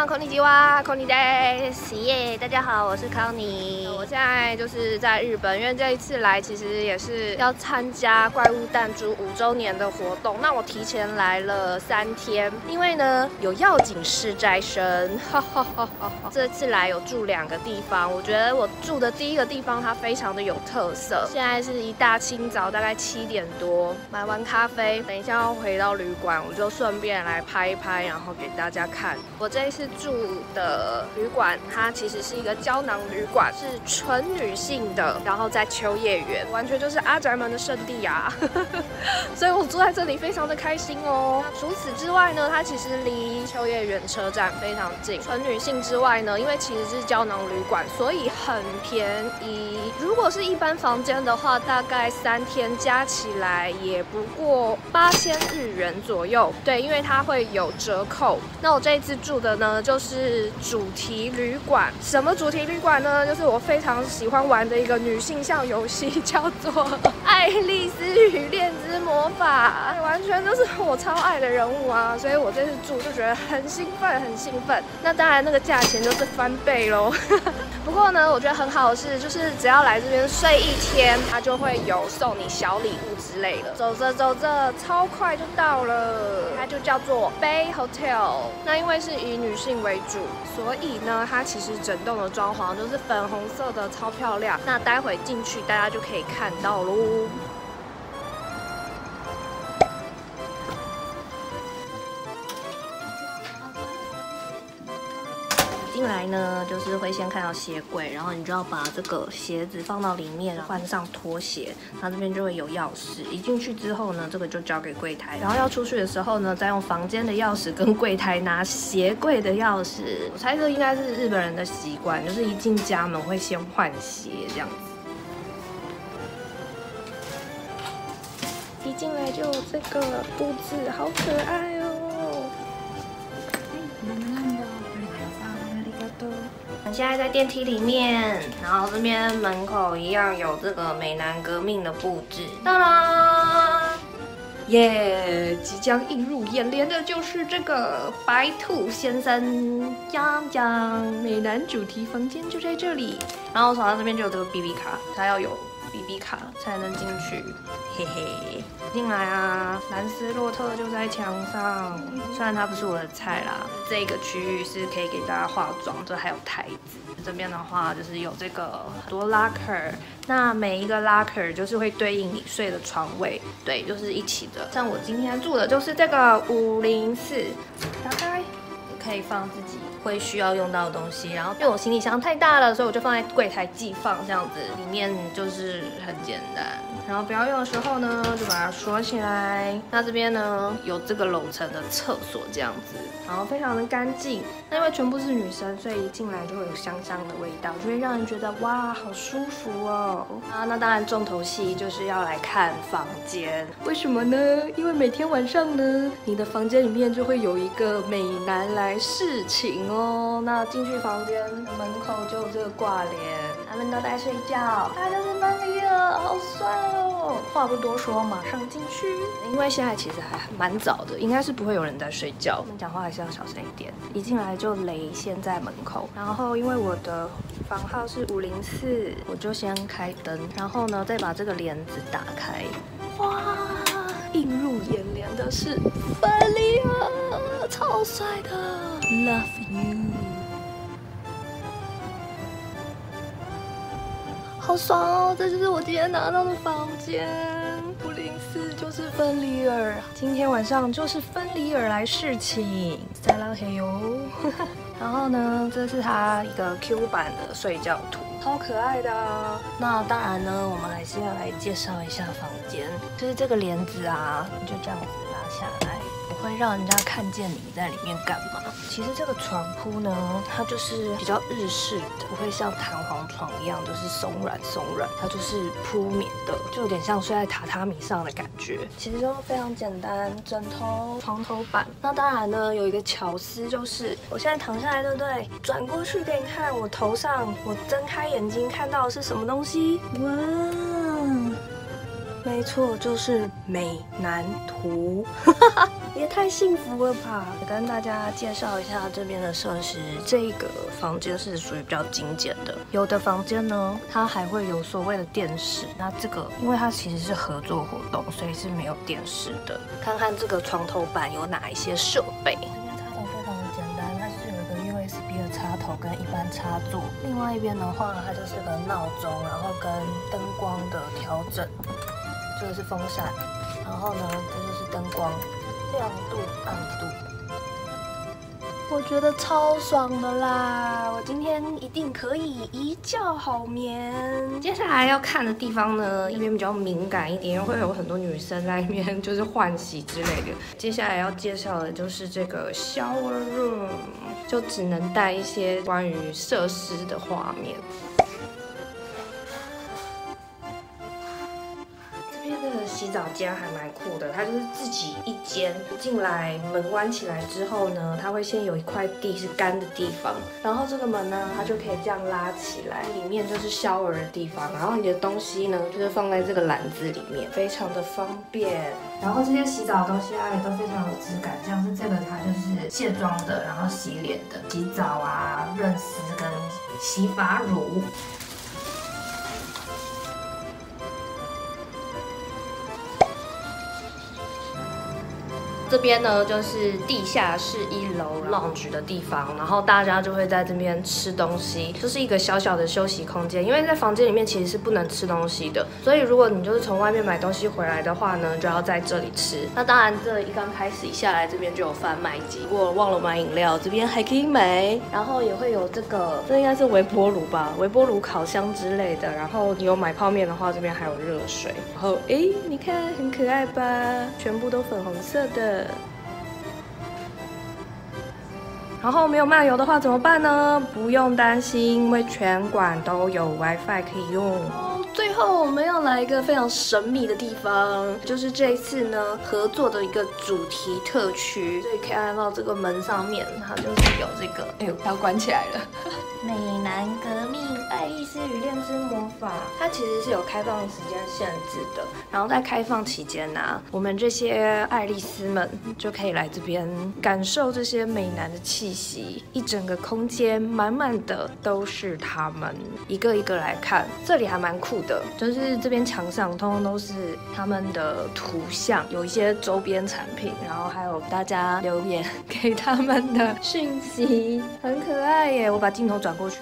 こんにちは，こんにちは，耶！大家好，我是康妮。我现在就是在日本，因为这一次来其实也是要参加怪物弹珠5周年的活动。那我提前来了3天，因为呢有要紧事在身。这次来有住2个地方，我觉得我住的第一个地方它非常的有特色。现在是一大清早，大概7点多，买完咖啡，等一下要回到旅馆，我就顺便来拍一拍，然后给大家看。我这一次住的旅馆，它其实是一个胶囊旅馆，是纯女性的，然后在秋叶原，完全就是阿宅们的圣地啊！所以我住在这里非常的开心哦。除此之外呢，它其实离秋叶原车站非常近。纯女性之外呢，因为其实是胶囊旅馆，所以很便宜。如果是一般房间的话，大概3天加起来也不过8000日元左右。对，因为它会有折扣。那我这一次住的呢，就是主题旅馆。什么主题旅馆呢？就是我非常喜欢玩的一个女性向游戏，叫做《爱丽丝与恋之魔法》，完全就是我超爱的人物啊！所以我这次住就觉得很兴奋，很兴奋。那当然，那个价钱就是翻倍咯。不过呢，我觉得很好的是，就是只要来这边睡1天，它就会有送你小礼物之类的。走着走着，超快就到了，它就叫做 Bay Hotel。那因为是以女性为主，所以呢，它其实整栋的装潢就是粉红色的，超漂亮。那待会进去，大家就可以看到喽。进来呢，就是会先看到鞋柜，然后你就要把这个鞋子放到里面，换上拖鞋，它这边就会有钥匙。一进去之后呢，这个就交给柜台，然后要出去的时候呢，再用房间的钥匙跟柜台拿鞋柜的钥匙。我猜这应该是日本人的习惯，就是一进家门会先换鞋这样子。一进来就有这个布置，好可爱哦。现在在电梯里面，然后这边门口一样有这个美男革命的布置。当当，耶！即将映入眼帘的就是这个白兔先生，讲美男主题房间就在这里。然后从它这边就有这个 BB 卡，它要有 BB 卡才能进去，嘿嘿。进来啊，兰斯洛特就在墙上，虽然它不是我的菜啦。这个区域是可以给大家化妆，这还有台子。这边的话就是有这个很多 locker， 那每一个 locker 就是会对应你睡的床位，对，就是一起的。像我今天住的就是这个504，打开可以放自己会需要用到的东西，然后因为我行李箱太大了，所以我就放在柜台寄放这样子，里面就是很简单。然后不要用的时候呢，就把它锁起来。那这边呢有这个楼层的厕所这样子，然后非常的干净。那因为全部是女生，所以一进来就会有香香的味道，就会让人觉得哇，好舒服哦。啊，那当然重头戏就是要来看房间。为什么呢？因为每天晚上呢，你的房间里面就会有一个美男来侍寝哦。那进去房间门口就有这个挂帘，他们都在睡觉，他就是芬里尔，好帅哦。话不多说，马上进去。因为现在其实还蛮早的，应该是不会有人在睡觉，我们讲话还是要小声一点。一进来就雷先在门口，然后因为我的房号是504，我就先开灯，然后呢再把这个帘子打开。哇，映入眼帘的是芬里尔，超帅的 ，Love you。好爽哦！这就是我今天拿到的房间，504就是芬里尔。今天晚上就是芬里尔来侍寝，塞拉黑哟。然后呢，这是他一个 Q 版的睡觉图，超可爱的啊。那当然呢，我们还是要来介绍一下房间，就是这个帘子啊，你就这样子拿下来。不会让人家看见你在里面干嘛。其实这个床铺呢，它就是比较日式的，不会像弹簧床一样就是松软，它就是铺棉的，就有点像睡在榻榻米上的感觉。其实就非常简单，枕头、床头板。那当然呢，有一个巧思就是，我现在躺下来，对不对？转过去给你看，我头上，我睁开眼睛看到的是什么东西？哇！ 没错，就是美男图，也太幸福了吧！跟大家介绍一下这边的设施，这个房间是属于比较精简的，有的房间呢，它还会有所谓的电视。那这个，因为它其实是合作活动，所以是没有电视的。看看这个床头板有哪一些设备。这边插头非常的简单，它是有一个 USB 的插头跟一般插座。另外一边的话，它就是个闹钟，然后跟灯光的调整。这个是风扇，然后呢，这就是灯光，亮度、暗度，我觉得超爽的啦！我今天一定可以一觉好眠。接下来要看的地方呢，一边比较敏感一点，会有很多女生在里面就是换洗之类的。接下来要介绍的就是这个 shower room， 就只能带一些关于设施的画面。洗澡间还蛮酷的，它就是自己一间，进来门关起来之后呢，它会先有一块地是干的地方，然后这个门呢，它就可以这样拉起来，里面就是 shower 的地方，然后你的东西呢，就是放在这个篮子里面，非常的方便。然后这些洗澡的东西啊，也都非常有质感，像是这个它就是卸妆的，然后洗脸的，洗澡啊、润丝跟洗发乳。这边呢就是地下室1楼 lounge 的地方，然后大家就会在这边吃东西，就是一个小小的休息空间。因为在房间里面其实是不能吃东西的，所以如果你就是从外面买东西回来的话呢，就要在这里吃。那当然，这一刚开始一下来这边就有贩卖机，如果忘了买饮料，这边还可以买。然后也会有这应该是微波炉吧，微波炉、烤箱之类的。然后你有买泡面的话，这边还有热水。然后你看很可爱吧，全部都粉红色的。然后没有漫游的话怎么办呢？不用担心，因为全馆都有 WiFi 可以用。最后我们要来一个非常神秘的地方，就是这一次呢合作的一个主题特区，所以可以看到这个门上面，它就是有这个，它关起来了。美男革命，爱丽丝与炼之魔法，它其实是有开放时间限制的。然后在开放期间呢，我们这些爱丽丝们就可以来这边感受这些美男的气息，一整个空间满满的都是他们，一个一个来看，这里还蛮酷的，就是这边墙上通通都是他们的图像，有一些周边产品，然后还有大家留言给他们的讯息，很可爱耶！我把镜头转过去。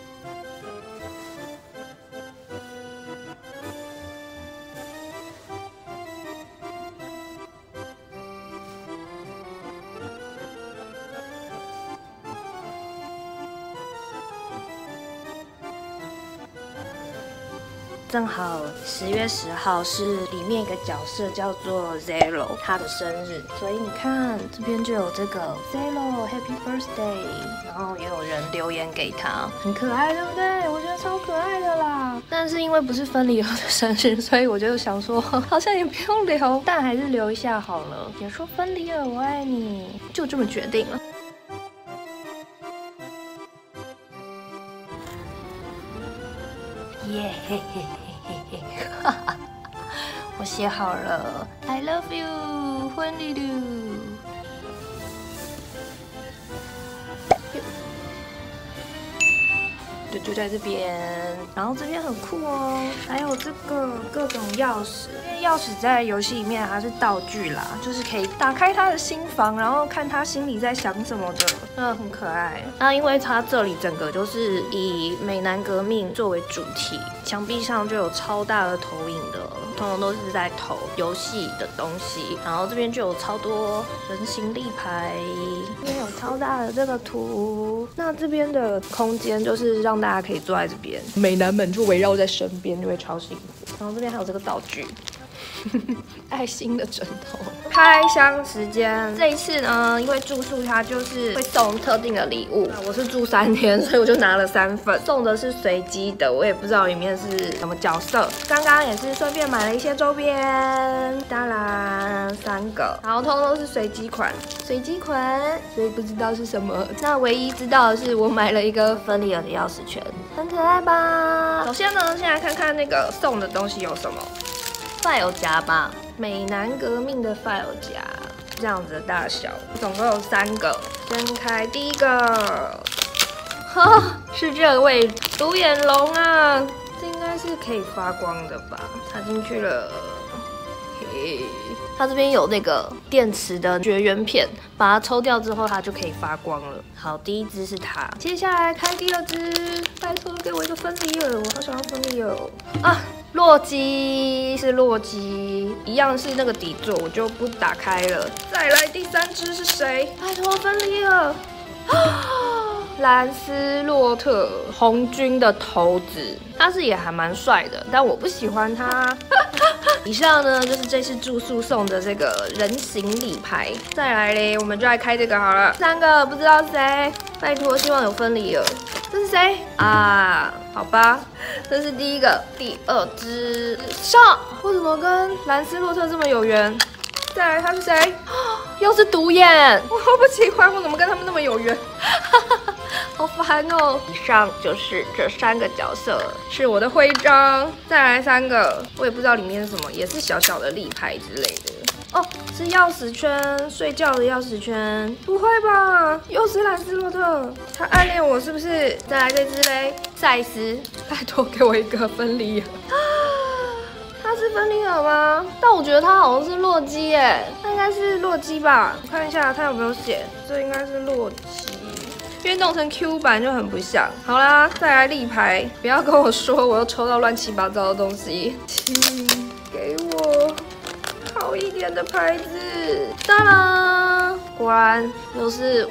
正好10月10号是里面一个角色叫做 Zero 他的生日，所以你看这边就有这个 Zero Happy Birthday， 然后也有人留言给他，很可爱，对不对？我觉得超可爱的啦。但是因为不是分离后的生日，所以我就想说好像也不用留，但还是留一下好了。也说分离了，我爱你，就这么决定了。耶嘿嘿嘿嘿嘿，哈哈！我写好了 ，I love you， 婚礼噜。就在这边，然后这边很酷哦，还有这个各种钥匙，因为钥匙在游戏里面它是道具啦，就是可以打开他的心房，然后看他心里在想什么的，很可爱。那因为它这里整个就是以美男革命作为主题，墙壁上就有超大的投影的，通通都是在投游戏的东西，然后这边就有超多人形立牌，这边有超大的这个图，那这边的空间就是让大家可以坐在这边，美男们就围绕在身边，就会超幸福。然后这边还有这个道具，爱心的枕头。开箱时间，这一次呢，因为住宿它就是会送特定的礼物，我是住3天，所以我就拿了3份，送的是随机的，我也不知道里面是什么角色。刚刚也是顺便买了一些周边，当然3个，然后通通都是随机款，所以不知道是什么。那唯一知道的是我买了一个芬里尔的钥匙圈，很可爱吧？首先呢，先来看看那个送的东西有什么。 file 夹吧，美男革命的 file 夹，这样子的大小，总共有3个。先开第一个，哈，是这位独眼龙啊，这应该是可以发光的吧？插进去了，嘿。它这边有那个电池的绝缘片，把它抽掉之后，它就可以发光了。好，第一只是它，接下来开第2只，拜托给我一个芬里尔，我好想要芬里尔啊！洛基是洛基，一样是那个底座，我就不打开了。再来第3只是谁？拜托芬里尔，兰斯洛特，红军的头子，他是也还蛮帅的，但我不喜欢他。以上呢就是这次住宿送的这个人形礼牌。再来嘞，我们就来开这个好了。3个不知道谁，拜托，希望有芬里尔。这是谁啊？好吧，这是第1个，第2只上，为什么跟兰斯洛特这么有缘？再来，他是谁？又是独眼，我不喜欢，我怎么跟他们那么有缘？好烦哦！以上就是这3个角色，是我的徽章。再来3个，我也不知道里面是什么，也是小小的立牌之类的。哦，是钥匙圈，睡觉的钥匙圈。不会吧？又是兰斯洛特，他暗恋我是不是？再来这只嘞，赛斯，拜托给我一个芬里尔。他是芬里尔吗？但我觉得他好像是洛基耶，那应该是洛基吧？我看一下他有没有写，这应该是洛基。因为弄成 Q 版就很不像。好啦，再来立牌，不要跟我说我又抽到乱七八糟的东西，请给我好一点的牌子。当然，果然又是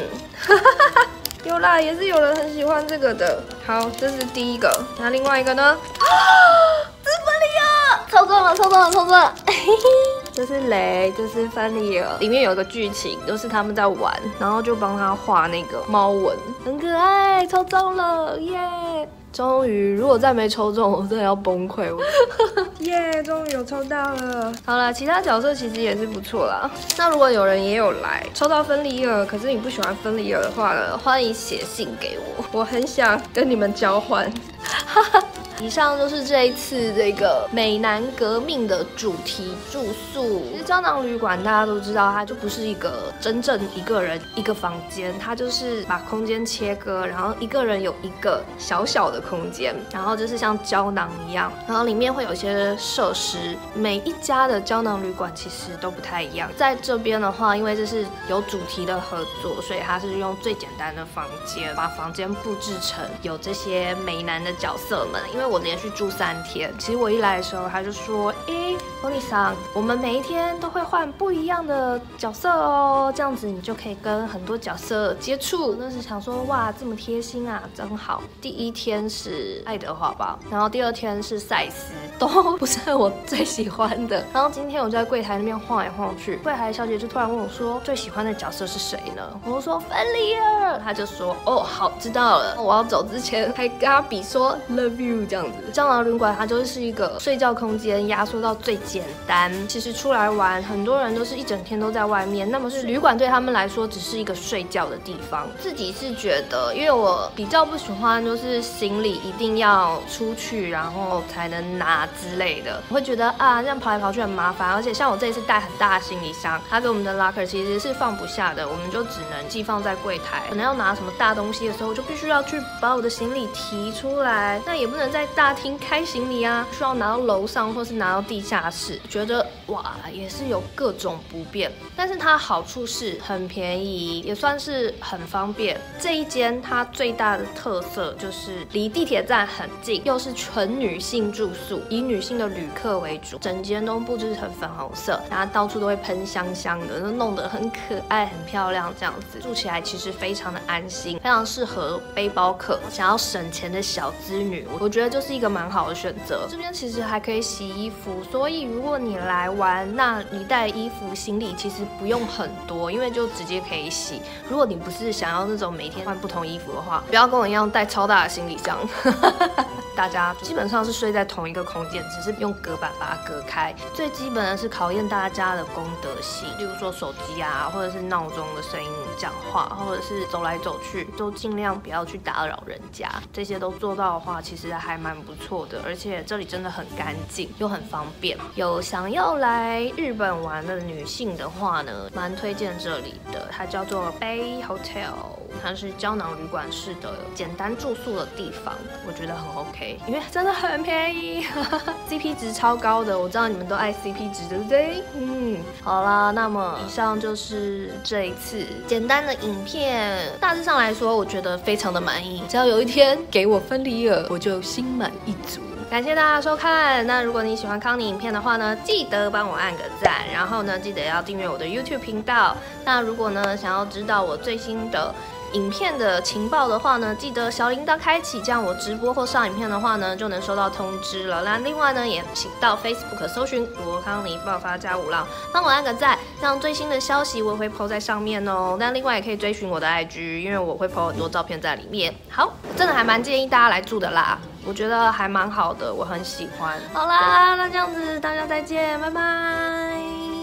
有啦，也是有人很喜欢这个的。好，这是第1个，那另外一个呢？这是芬里尔，抽中了，抽中了，抽中了！这是雷，这是芬里尔，里面有一个剧情，就是他们在玩，然后就帮他画那个猫纹，很可爱，抽中了，耶！终于，如果再没抽中，我真的要崩溃。耶，终于有抽到了。好了，其他角色其实也是不错啦。那如果有人也有来抽到芬里尔，可是你不喜欢芬里尔的话呢，欢迎写信给我，我很想跟你们交换。以上就是这一次这个美男革命的主题住宿。其实胶囊旅馆大家都知道，它就不是一个真正一个人一个房间，它就是把空间切割，然后一个人有一个小小的空间，然后就是像胶囊一样，然后里面会有一些设施。每一家的胶囊旅馆其实都不太一样。在这边的话，因为这是有主题的合作，所以它是用最简单的房间，把房间布置成有这些美男的角色们。因为我连续住3天，其实我一来的时候他就说，托尼桑，我们每一天都会换不一样的角色哦，这样子你就可以跟很多角色接触。那时想说，哇，这么贴心啊，真好。第1天是爱德华吧，然后第2天是赛斯，都不是我最喜欢的。然后今天我就在柜台那边晃来晃去，柜台小姐就突然问我说，最喜欢的角色是谁呢？我说芬里尔，他就说，哦，好，知道了。我要走之前还跟他比说 love you 这样子。胶囊旅馆它就是一个睡觉空间，压缩到最简单。其实出来玩，很多人都是一整天都在外面，那么是旅馆对他们来说只是一个睡觉的地方。自己是觉得，因为我比较不喜欢就是行李一定要出去然后才能拿之类的，我会觉得啊这样跑来跑去很麻烦。而且像我这一次带很大的行李箱，他给我们的 locker 其实是放不下的，我们就只能寄放在柜台。可能要拿什么大东西的时候，我就必须要去把我的行李提出来，那也不能在大厅开行李啊，需要拿到楼上或是拿到地下室，觉得哇也是有各种不便。但是它好处是很便宜，也算是很方便。这一间它最大的特色就是离地铁站很近，又是纯女性住宿，以女性的旅客为主，整间都布置成粉红色，然后到处都会喷香香的，弄得很可爱很漂亮，这样子住起来其实非常的安心，非常适合背包客想要省钱的小资女，我觉得就是一个蛮好的选择。这边其实还可以洗衣服，所以如果你来玩，那你带衣服行李其实不用很多，因为就直接可以洗。如果你不是想要那种每天换不同衣服的话，不要跟我一样带超大的行李箱。 大家基本上是睡在同一个空间，只是用隔板把它隔开。最基本的是考验大家的公德心，例如说手机啊，或者是闹钟的声音、讲话，或者是走来走去，都尽量不要去打扰人家。这些都做到的话，其实还蛮不错的，而且这里真的很干净，又很方便。有想要来日本玩的女性的话呢，蛮推荐这里的，它叫做 Bay Hotel， 它是胶囊旅馆式的简单住宿的地方，我觉得很 OK， 因为真的很便宜，CP 值超高的。我知道你们都爱 CP 值，对不对？好啦，那么以上就是这一次简单的影片，大致上来说，我觉得非常的满意。只要有一天给我分离了，我就心满意足。感谢大家收看。那如果你喜欢康妮影片的话呢，记得帮我按个赞，然后呢，记得要订阅我的 YouTube 频道。那如果呢，想要知道我最新的影片的情报的话呢，记得小铃铛开启，这样我直播或上影片的话呢，就能收到通知了。那另外呢，也请到 Facebook 搜寻罗康妮爆发加五郎，帮我按个赞，让最新的消息我也会 po 在上面哦。那另外也可以追寻我的 IG， 因为我会 po 很多照片在里面。好，真的还蛮建议大家来住的啦，我觉得还蛮好的，我很喜欢。好啦，那这样子大家再见，拜拜。